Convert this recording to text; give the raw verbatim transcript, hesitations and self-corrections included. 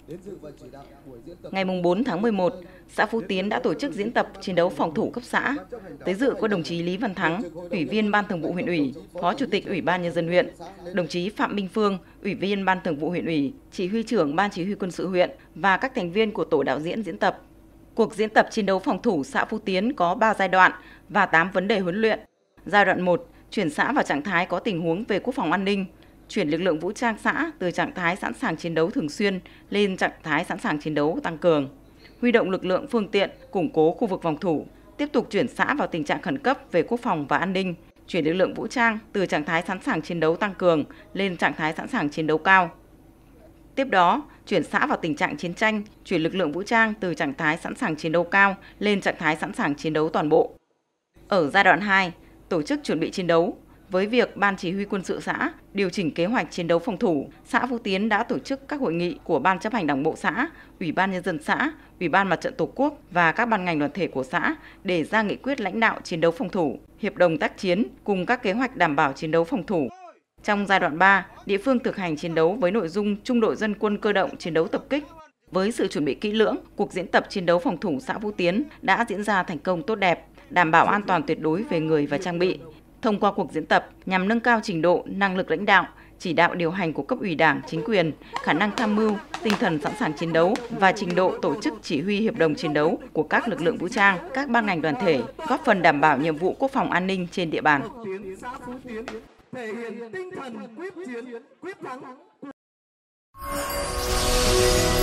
Ngày bốn tháng mười một, xã Phú Tiến đã tổ chức diễn tập chiến đấu phòng thủ cấp xã. Tới dự có đồng chí Lý Văn Thắng, Ủy viên Ban Thường vụ huyện ủy, Phó Chủ tịch Ủy ban Nhân dân huyện, đồng chí Phạm Minh Phương, Ủy viên Ban Thường vụ huyện ủy, Chỉ huy trưởng Ban Chỉ huy quân sự huyện và các thành viên của tổ đạo diễn diễn tập. Cuộc diễn tập chiến đấu phòng thủ xã Phú Tiến có ba giai đoạn và tám vấn đề huấn luyện. Giai đoạn một, chuyển xã vào trạng thái có tình huống về quốc phòng an ninh, chuyển lực lượng vũ trang xã từ trạng thái sẵn sàng chiến đấu thường xuyên lên trạng thái sẵn sàng chiến đấu tăng cường, huy động lực lượng phương tiện, củng cố khu vực phòng thủ, tiếp tục chuyển xã vào tình trạng khẩn cấp về quốc phòng và an ninh, chuyển lực lượng vũ trang từ trạng thái sẵn sàng chiến đấu tăng cường lên trạng thái sẵn sàng chiến đấu cao. Tiếp đó, chuyển xã vào tình trạng chiến tranh, chuyển lực lượng vũ trang từ trạng thái sẵn sàng chiến đấu cao lên trạng thái sẵn sàng chiến đấu toàn bộ. Ở giai đoạn hai, tổ chức chuẩn bị chiến đấu. Với việc Ban Chỉ huy quân sự xã điều chỉnh kế hoạch chiến đấu phòng thủ, xã Phú Tiến đã tổ chức các hội nghị của Ban chấp hành Đảng bộ xã, Ủy ban Nhân dân xã, Ủy ban Mặt trận Tổ quốc và các ban ngành đoàn thể của xã để ra nghị quyết lãnh đạo chiến đấu phòng thủ, hiệp đồng tác chiến cùng các kế hoạch đảm bảo chiến đấu phòng thủ. Trong giai đoạn ba, địa phương thực hành chiến đấu với nội dung trung đội dân quân cơ động chiến đấu tập kích. Với sự chuẩn bị kỹ lưỡng, cuộc diễn tập chiến đấu phòng thủ xã Phú Tiến đã diễn ra thành công tốt đẹp, đảm bảo an toàn tuyệt đối về người và trang bị. Thông qua cuộc diễn tập nhằm nâng cao trình độ, năng lực lãnh đạo, chỉ đạo điều hành của cấp ủy Đảng, chính quyền, khả năng tham mưu, tinh thần sẵn sàng chiến đấu và trình độ tổ chức chỉ huy hiệp đồng chiến đấu của các lực lượng vũ trang, các ban ngành đoàn thể, góp phần đảm bảo nhiệm vụ quốc phòng an ninh trên địa bàn. Thể hiện tinh thần quyết chiến, quyết thắng.